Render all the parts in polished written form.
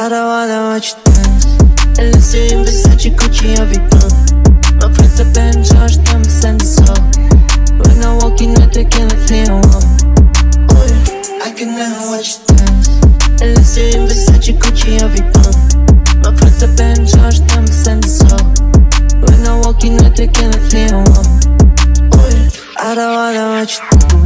I don't wanna watch you dance. Unless you're in Versace, Gucci, every time. My friends are been charged, I'm sending so. When I'm walking out, they can't feel warm. Oh yeah, I can never watch you dance. Unless you're in Versace, Gucci, every time. My friends are been charged, I'm sending so. When I'm walking out, they can't feel warm. Oh yeah, I don't wanna watch you dance.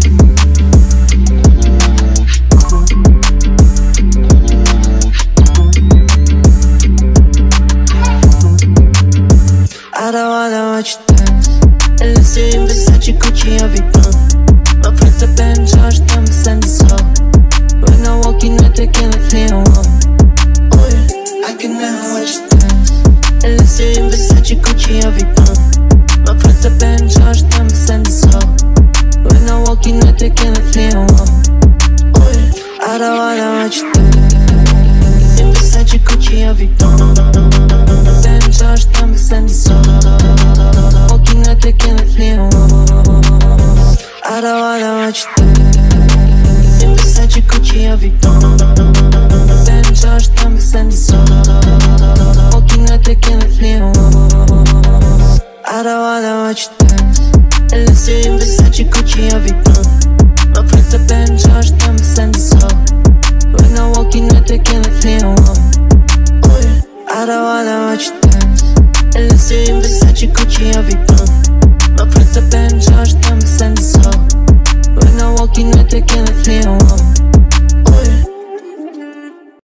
I don't wanna watch you dance. Unless you're in Versace, Gucci, every time. My friends are been charged, I'm sending so. When I'm walking out, they can't feel warm. Oh yeah, I can never watch you dance. Unless you're in Versace, Gucci, every time. My friends are been charged, I'm sending so. When I'm walking out, they can't feel warm. Oh yeah, I don't wanna watch you dance. In Versace, Gucci, every time. Been charged, I'm sending so. Walking out, they can't feel warm. I don't wanna watch you dance. In Versace, Gucci, every time. Been charged, I'm sending so. Walking out, they can't feel warm. I don't wanna watch you dance. Unless you're in Versace, Gucci, every time. My friends are been charged, I'm sending so. When I'm walking out, they can't feel warm. Oh yeah, I don't wanna watch you dance. Unless you're in Versace, Gucci, every time. My friends are been charged, I'm sending so. When I'm walking out, they can't feel warm. Oh yeah.